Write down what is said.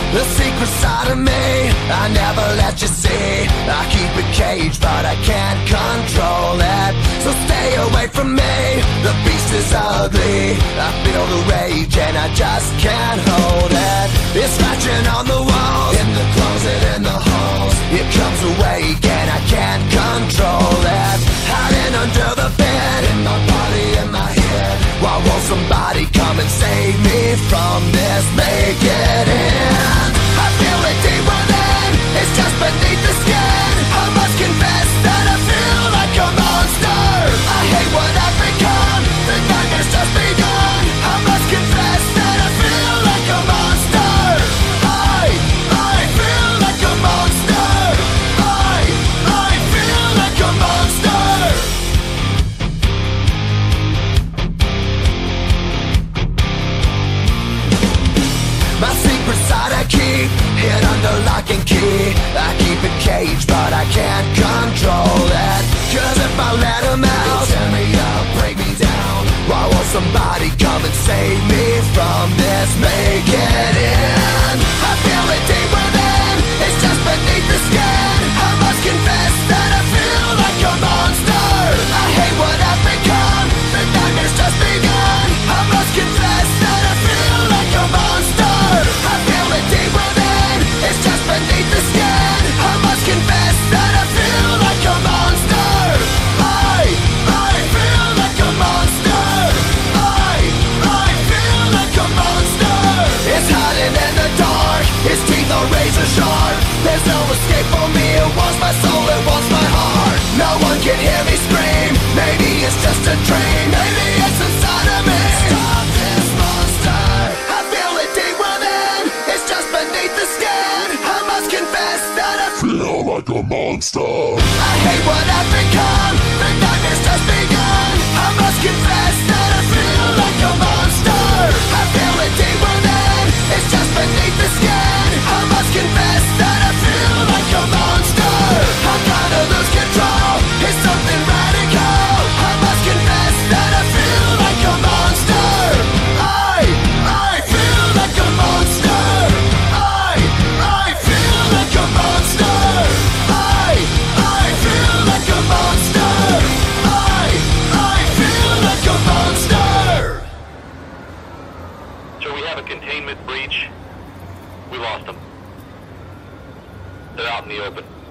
The secret side of me I never let you see. I keep it caged but I can't control it. So stay away from me, the beast is ugly. I feel the rage and I just can't hold it. It's scratching on the walls, in the closet, in the halls. It comes awake and I can't control it. Hiding under the bed, in my body, in my head. Why won't somebody come and save me from this? Make it end. I feel it deep within, it's just beneath the skin. I must confess that I feel like a monster. I hate what I've become, the nightmare's just begun. I must confess that I feel like a monster. I feel like a monster. I feel like a monster. My secret side I keep hid under lock and key. I keep it caged but I can't control it. Cause if I let him out, he'll tear me up, break me down. Why won't somebody come and save me from this? Make it end. I feel it deep within, it's just beneath the skin. I must confess that I feel like a monster. I hate what I've become, the nightmare's just begun. I must confess that I feel like a monster. I feel it deep within, it's just beneath the skin. I must confess that I feel like a monster. I feel like a monster. I feel like a monster. It's hiding in the dark, its teeth are razor sharp. There's no escape for me, it wants my soul, it wants my heart. No one can hear me scream, maybe it's just a dream. Maybe it's inside of me. Stop this monster. I feel it deep within, it's just beneath the skin. I must confess that I feel like a monster. I hate what I've become, the nightmare's just begun. I must confess that I feel like a monster. I feel it deep within, it's just beneath the skin. I must confess that I feel like a monster. I'm gonna lose control, it's something radical. I must confess that I feel like a monster. I feel like a monster. I feel like a monster. I feel like a monster. I feel like a monster. So we have a containment breach. We lost them. They're out in the open.